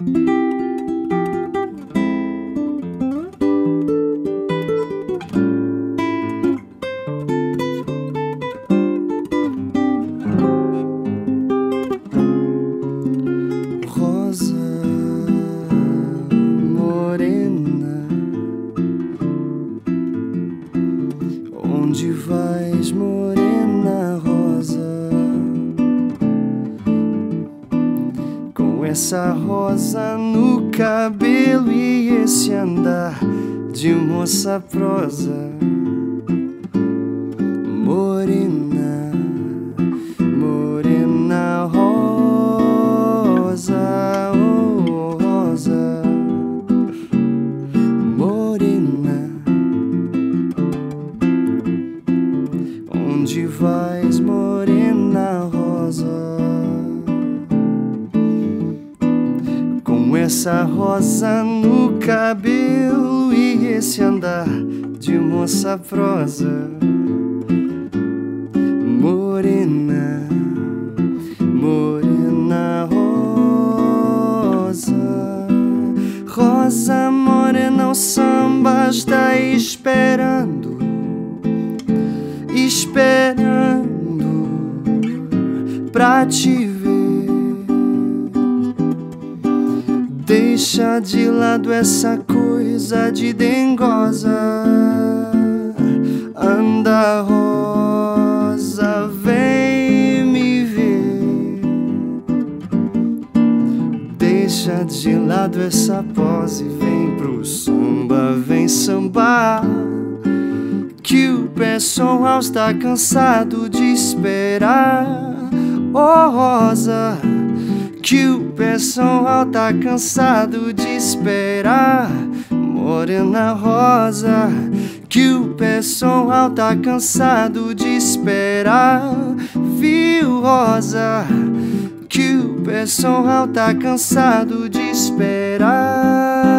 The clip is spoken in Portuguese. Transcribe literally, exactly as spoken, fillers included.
Onde vais, morena rosa? Com essa rosa no cabelo e esse andar de moça prosa. Morena, morena rosa, oh rosa. Morena, onde vais, morena rosa? Com essa rosa no cabelo e esse andar de moça prosa. Morena, morena rosa. Rosa morena, o samba está esperando, esperando pra te ver. Deixa de lado essa coisa de dengosa. Anda rosa, vem me ver. Deixa de lado essa pose, vem pro samba, vem sambar. Que o pessoal está cansado de esperar, oh rosa. Que o pessoal tá cansado de esperar, morena rosa. Que o pessoal tá cansado de esperar, viu rosa? Que o pessoal tá cansado de esperar.